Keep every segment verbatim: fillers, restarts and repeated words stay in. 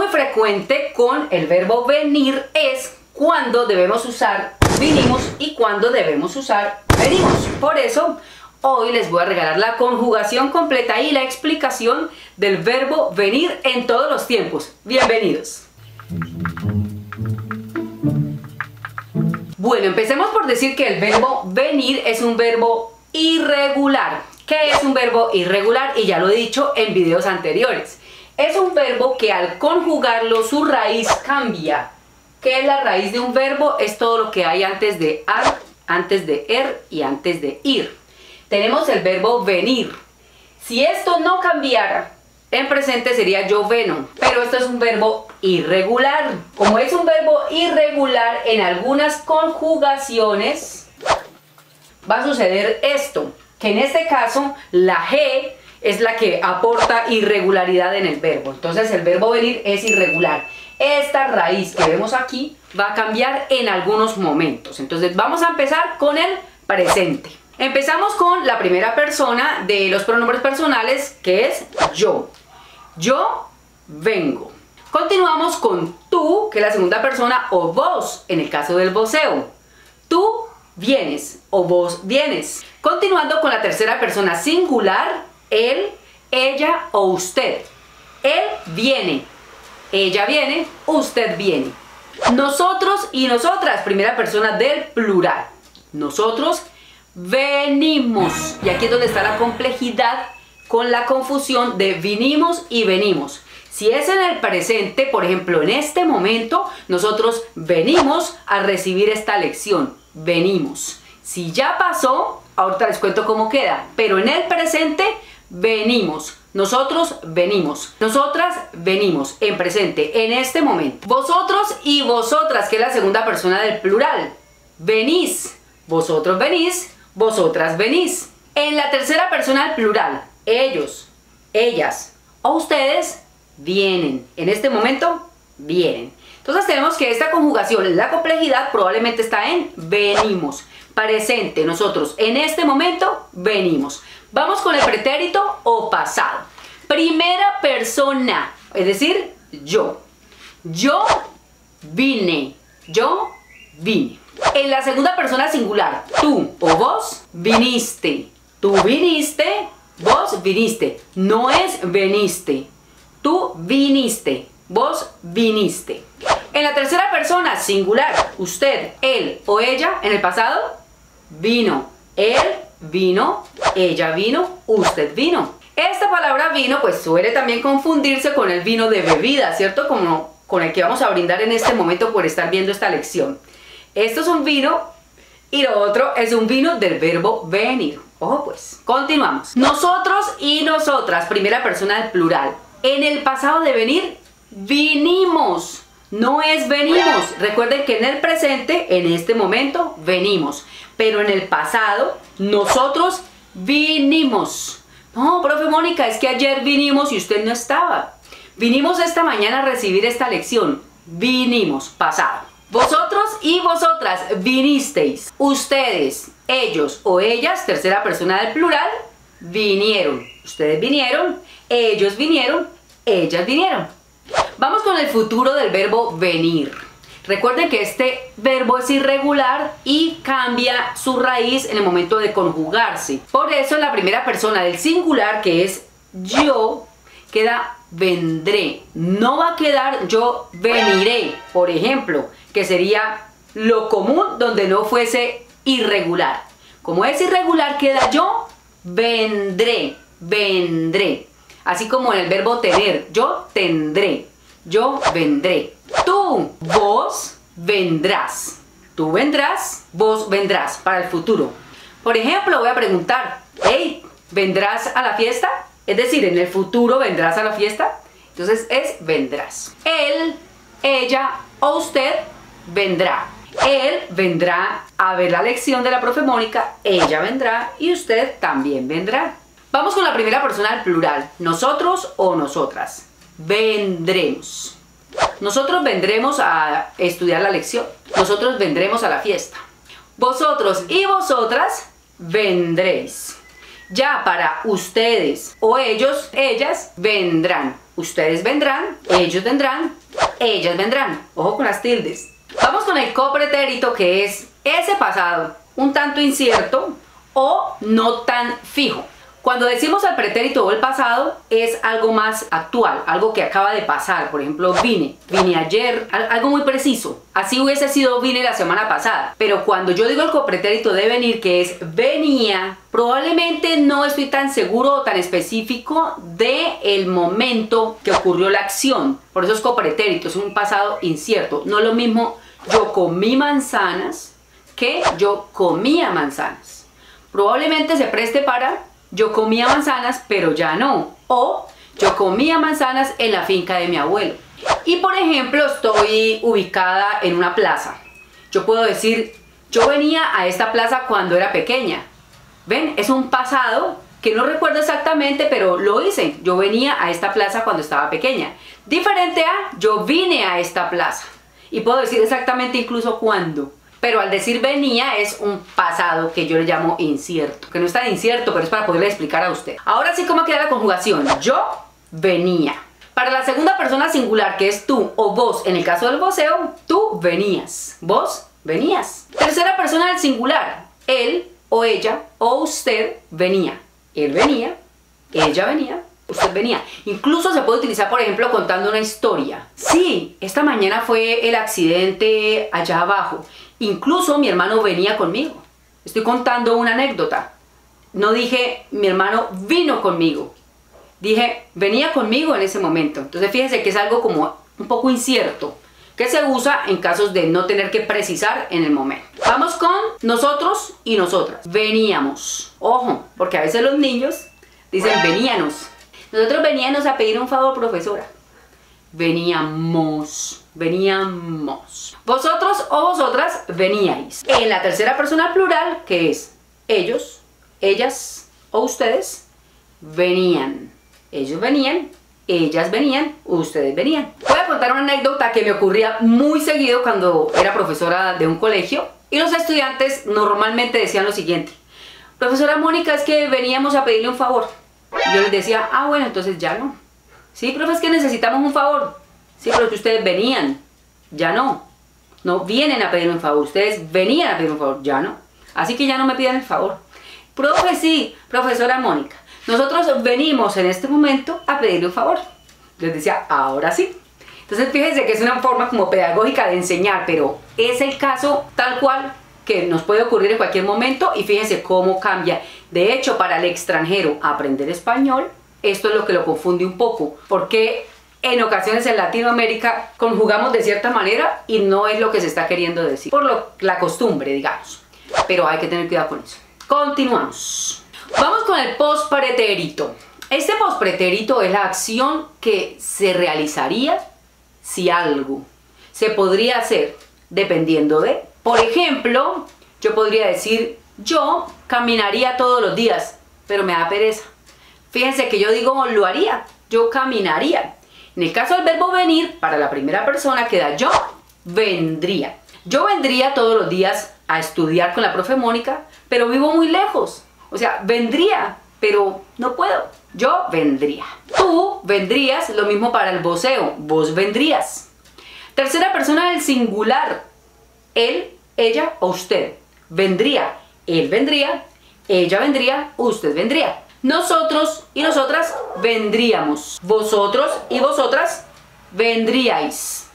muy frecuente con el verbo venir es cuando debemos usar vinimos y cuando debemos usar venimos. Por eso, hoy les voy a regalar la conjugación completa y la explicación del verbo venir en todos los tiempos. Bienvenidos. Bueno, empecemos por decir que el verbo venir es un verbo irregular. ¿Qué es un verbo irregular? Y ya lo he dicho en videos anteriores. Es un verbo que al conjugarlo su raíz cambia. ¿Qué es la raíz de un verbo? Es todo lo que hay antes de ar, antes de er y antes de ir. Tenemos el verbo venir. Si esto no cambiara, en presente sería yo veno, pero esto es un verbo irregular. Como es un verbo irregular, en algunas conjugaciones va a suceder esto, que en este caso la G es la que aporta irregularidad en el verbo. Entonces el verbo venir es irregular. Esta raíz que vemos aquí va a cambiar en algunos momentos. Entonces vamos a empezar con el presente. Empezamos con la primera persona de los pronombres personales, que es yo. Yo vengo. Continuamos con tú, que es la segunda persona, o vos, en el caso del voceo. Tú vienes o vos vienes. Continuando con la tercera persona singular, él, ella o usted. Él viene, ella viene, usted viene. Nosotros y nosotras, primera persona del plural. Nosotros venimos. Y aquí es donde está la complejidad con la confusión de vinimos y venimos. Si es en el presente, por ejemplo, en este momento, nosotros venimos a recibir esta lección. Venimos. Si ya pasó, ahorita les cuento cómo queda, pero en el presente venimos. Nosotros venimos. Nosotras venimos en presente, en este momento. Vosotros y vosotras, que es la segunda persona del plural. Venís. Vosotros venís. Vosotras venís. En la tercera persona del plural, ellos, ellas o ustedes vienen. En este momento, vienen. Entonces tenemos que esta conjugación, la complejidad probablemente está en venimos. Presente, nosotros en este momento venimos. Vamos con el pretérito o pasado. Primera persona, es decir, yo. Yo vine. Yo vine. En la segunda persona singular, tú o vos viniste. Tú viniste, vos viniste. No es veniste. Tú viniste, vos viniste. En la tercera persona singular, usted, él o ella, en el pasado, vino. Él vino, ella vino, usted vino. Esta palabra vino pues suele también confundirse con el vino de bebida, ¿cierto? Como con el que vamos a brindar en este momento por estar viendo esta lección. Esto es un vino y lo otro es un vino del verbo venir. Ojo pues, continuamos. Nosotros y nosotras, primera persona del plural. En el pasado de venir, vinimos. No es venimos. Recuerden que en el presente, en este momento, venimos. Pero en el pasado, nosotros vinimos. No, profe Mónica, es que ayer vinimos y usted no estaba. Vinimos esta mañana a recibir esta lección. Vinimos, pasado. Vosotros y vosotras vinisteis. Ustedes, ellos o ellas, tercera persona del plural, vinieron. Ustedes vinieron, ellos vinieron, ellas vinieron. Vamos con el futuro del verbo venir. Recuerden que este verbo es irregular y cambia su raíz en el momento de conjugarse. Por eso en la primera persona del singular, que es yo, queda vendré. No va a quedar yo veniré, por ejemplo, que sería lo común donde no fuese irregular. Como es irregular, queda yo vendré, vendré. Así como en el verbo tener, yo tendré, yo vendré. Tú, vos vendrás. Tú vendrás, vos vendrás para el futuro. Por ejemplo, voy a preguntar, hey, ¿vendrás a la fiesta? Es decir, en el futuro vendrás a la fiesta. Entonces es vendrás. Él, ella o usted vendrá. Él vendrá a ver la lección de la profe Mónica, ella vendrá y usted también vendrá. Vamos con la primera persona del plural, nosotros o nosotras. Vendremos. Nosotros vendremos a estudiar la lección. Nosotros vendremos a la fiesta. Vosotros y vosotras vendréis. Ya para ustedes o ellos, ellas vendrán. ustedes vendrán, ellos vendrán, ellas vendrán. Ojo con las tildes. Vamos con el copretérito, que es ese pasado un tanto incierto o no tan fijo. Cuando decimos el pretérito o el pasado, es algo más actual, algo que acaba de pasar. Por ejemplo, vine, vine ayer, algo muy preciso. Así hubiese sido vine la semana pasada. Pero cuando yo digo el copretérito de venir, que es venía, probablemente no estoy tan seguro o tan específico del momento que ocurrió la acción. Por eso es copretérito, es un pasado incierto. No es lo mismo yo comí manzanas que yo comía manzanas. Probablemente se preste para yo comía manzanas, pero ya no. O yo comía manzanas en la finca de mi abuelo. Y por ejemplo, estoy ubicada en una plaza. Yo puedo decir, yo venía a esta plaza cuando era pequeña. ¿Ven? Es un pasado que no recuerdo exactamente, pero lo hice. Yo venía a esta plaza cuando estaba pequeña. Diferente a yo vine a esta plaza. Y puedo decir exactamente incluso cuándo. Pero al decir venía es un pasado que yo le llamo incierto. Que no es tan incierto, pero es para poderle explicar a usted. Ahora sí, ¿cómo queda la conjugación? Yo venía. Para la segunda persona singular, que es tú o vos, en el caso del voceo, tú venías. Vos venías. Tercera persona del singular. Él o ella o usted venía. Él venía, ella venía, usted venía. Incluso se puede utilizar, por ejemplo, contando una historia. Sí, esta mañana fue el accidente allá abajo. Incluso mi hermano venía conmigo. Estoy contando una anécdota. No dije mi hermano vino conmigo. Dije venía conmigo en ese momento. Entonces fíjense que es algo como un poco incierto, que se usa en casos de no tener que precisar en el momento. Vamos con nosotros y nosotras. Veníamos. Ojo, porque a veces los niños dicen veníanos. Nosotros veníamos a pedir un favor, profesora. Veníamos. Veníamos. Vosotros o vosotras veníais. En la tercera persona plural, que es ellos, ellas o ustedes, venían. Ellos venían, ellas venían, ustedes venían. Voy a contar una anécdota que me ocurría muy seguido cuando era profesora de un colegio. Y los estudiantes normalmente decían lo siguiente: profesora Mónica, es que veníamos a pedirle un favor. Y yo les decía, ah bueno, entonces ya no. Sí, profe, es que necesitamos un favor. Sí, pero que ustedes venían, ya no. No vienen a pedirme un favor, ustedes venían a pedirme un favor, ya no. Así que ya no me pidan el favor. Profe, sí, profesora Mónica, nosotros venimos en este momento a pedirle un favor. Les decía, ahora sí. Entonces fíjense que es una forma como pedagógica de enseñar, pero es el caso tal cual que nos puede ocurrir en cualquier momento y fíjense cómo cambia. De hecho, para el extranjero aprender español, esto es lo que lo confunde un poco, porque en ocasiones en Latinoamérica conjugamos de cierta manera y no es lo que se está queriendo decir, por lo, la costumbre, digamos. Pero hay que tener cuidado con eso. Continuamos. Vamos con el pospretérito. Este pospretérito es la acción que se realizaría si algo se podría hacer dependiendo de. Por ejemplo, yo podría decir, yo caminaría todos los días, pero me da pereza. Fíjense que yo digo lo haría, yo caminaría. En el caso del verbo venir, para la primera persona queda yo vendría. Yo vendría todos los días a estudiar con la profe Mónica, pero vivo muy lejos. O sea, vendría, pero no puedo. Yo vendría. Tú vendrías, lo mismo para el voceo, vos vendrías. Tercera persona del singular, él, ella o usted. Vendría, él vendría, ella vendría, usted vendría. Nosotros y nosotras vendríamos. Vosotros y vosotras vendríais.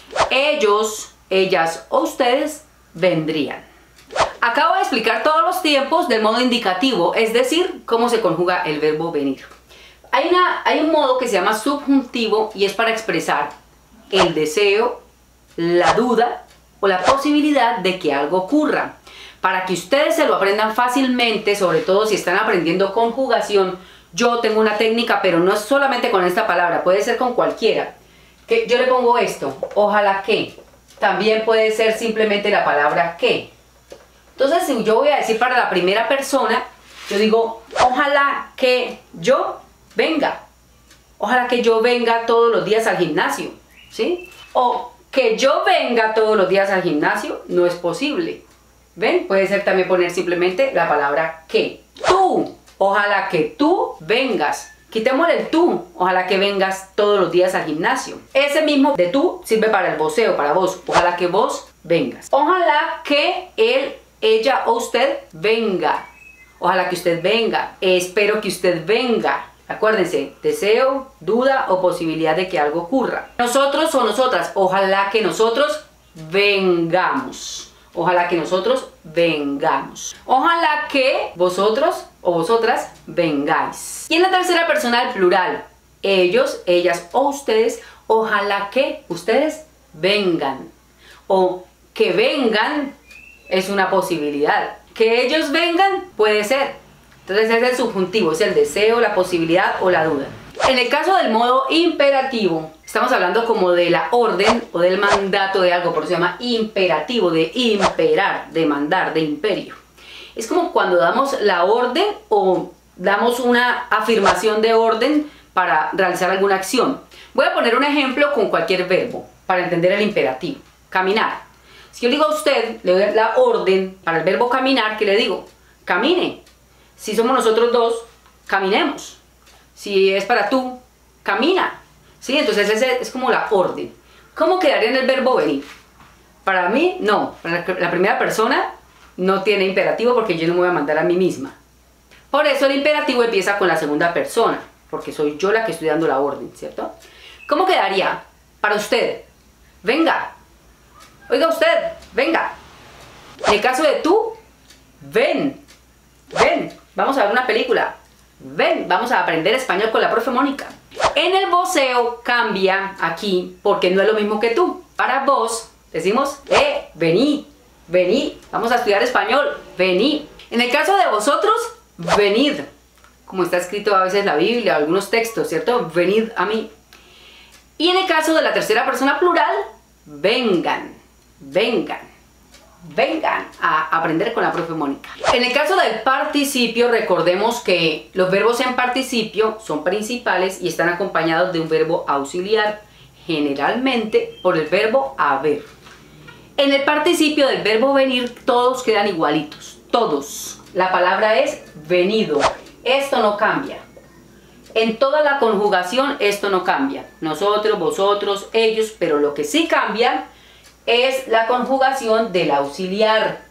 Ellos, ellas o ustedes vendrían. Acabo de explicar todos los tiempos del modo indicativo, es decir, cómo se conjuga el verbo venir. Hay, una, hay un modo que se llama subjuntivo y es para expresar el deseo, la duda o la posibilidad de que algo ocurra. Para que ustedes se lo aprendan fácilmente, sobre todo si están aprendiendo conjugación, yo tengo una técnica, pero no es solamente con esta palabra, puede ser con cualquiera. Que yo le pongo esto, ojalá que. También puede ser simplemente la palabra que. Entonces, si yo voy a decir para la primera persona, yo digo, ojalá que yo venga. Ojalá que yo venga todos los días al gimnasio, ¿sí? O que yo venga todos los días al gimnasio no es posible. ¿Ven? Puede ser también poner simplemente la palabra que. Tú, ojalá que tú vengas Quitémosle el tú. Ojalá que vengas todos los días al gimnasio. Ese mismo de tú sirve para el voceo, para vos. Ojalá que vos vengas. Ojalá que él, ella o usted venga. Ojalá que usted venga. Espero que usted venga. Acuérdense, deseo, duda o posibilidad de que algo ocurra. Nosotros o nosotras. Ojalá que nosotros vengamos. Ojalá que nosotros vengamos. Ojalá que vosotros o vosotras vengáis. Y en la tercera persona del plural, ellos, ellas o ustedes, ojalá que ustedes vengan. O que vengan es una posibilidad. Que ellos vengan puede ser. Entonces es el subjuntivo, es el deseo, la posibilidad o la duda. En el caso del modo imperativo, estamos hablando como de la orden o del mandato de algo, por eso se llama imperativo, de imperar, de mandar, de imperio. Es como cuando damos la orden o damos una afirmación de orden para realizar alguna acción. Voy a poner un ejemplo con cualquier verbo para entender el imperativo. Caminar. Si yo le digo a usted, le doy la orden para el verbo caminar, ¿qué le digo? Camine. Si somos nosotros dos, caminemos. Si es para tú, camina. ¿Sí? Entonces ese es como la orden. ¿Cómo quedaría en el verbo venir? Para mí, no. Para la primera persona no tiene imperativo porque yo no me voy a mandar a mí misma. Por eso el imperativo empieza con la segunda persona, porque soy yo la que estoy dando la orden, ¿cierto? ¿Cómo quedaría? Para usted, venga. Oiga usted, venga. En el caso de tú, ven. Ven, vamos a ver una película. Ven, vamos a aprender español con la profe Mónica. En el voceo cambia aquí porque no es lo mismo que tú. Para vos decimos, eh, vení, vení, vamos a estudiar español, vení. En el caso de vosotros, venid. Como está escrito a veces en la Biblia, algunos textos, ¿cierto? Venid a mí. Y en el caso de la tercera persona plural, vengan, vengan. Vengan a aprender con la profe Mónica. En el caso del participio, recordemos que los verbos en participio son principales y están acompañados de un verbo auxiliar, generalmente por el verbo haber. En el participio del verbo venir, todos quedan igualitos, todos. La palabra es venido. Esto no cambia. En toda la conjugación esto no cambia. Nosotros, vosotros, ellos, pero lo que sí cambia es la conjugación del auxiliar.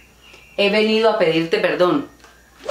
He venido a pedirte perdón. He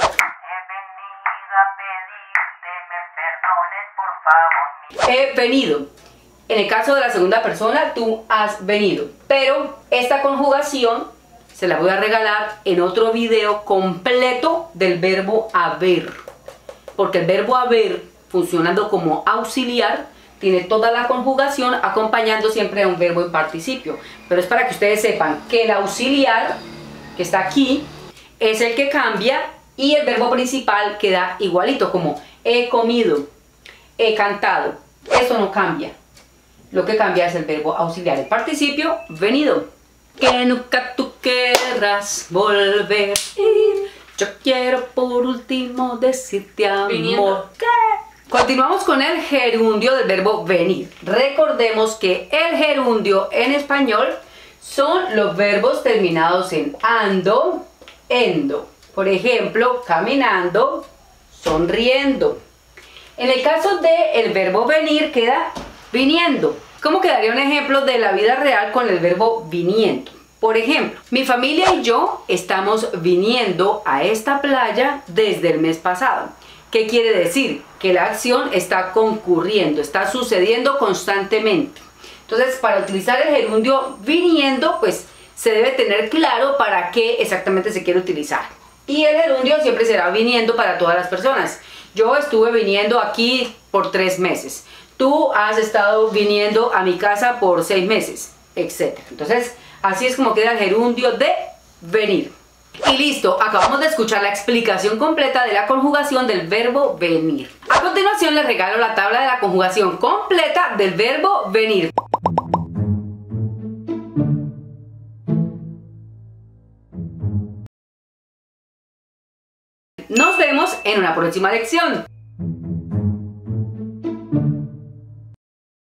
venido a pedirte me perdones, por favor. He venido. En el caso de la segunda persona, tú has venido. Pero esta conjugación se la voy a regalar en otro video completo del verbo haber. Porque el verbo haber, funcionando como auxiliar, tiene toda la conjugación acompañando siempre a un verbo en participio. Pero es para que ustedes sepan que el auxiliar, que está aquí, es el que cambia y el verbo principal queda igualito, como he comido, he cantado. Eso no cambia. Lo que cambia es el verbo auxiliar, el participio venido. Que nunca tú querrás volver a ir. Yo quiero por último decirte amor. Viniendo. ¿Qué? Continuamos con el gerundio del verbo venir. Recordemos que el gerundio en español son los verbos terminados en ando, endo. Por ejemplo, caminando, sonriendo. En el caso del verbo venir queda viniendo. ¿Cómo quedaría un ejemplo de la vida real con el verbo viniendo? Por ejemplo, mi familia y yo estamos viniendo a esta playa desde el mes pasado. ¿Qué quiere decir? Que la acción está concurriendo, está sucediendo constantemente. Entonces, para utilizar el gerundio viniendo, pues se debe tener claro para qué exactamente se quiere utilizar. Y el gerundio siempre será viniendo para todas las personas. Yo estuve viniendo aquí por tres meses. Tú has estado viniendo a mi casa por seis meses, etcétera. Entonces, así es como queda el gerundio de venir. Y listo, acabamos de escuchar la explicación completa de la conjugación del verbo venir. A continuación les regalo la tabla de la conjugación completa del verbo venir. Nos vemos en una próxima lección.